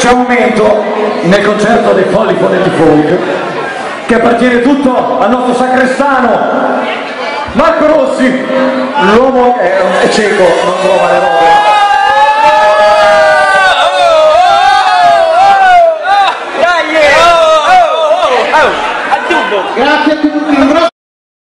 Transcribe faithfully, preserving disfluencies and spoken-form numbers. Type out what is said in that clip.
c'è un momento nel concerto dei Folli Fonetti Folk che appartiene tutto al nostro sacrestano Marco Rossi, l'uomo è, è cieco, non trova le robe.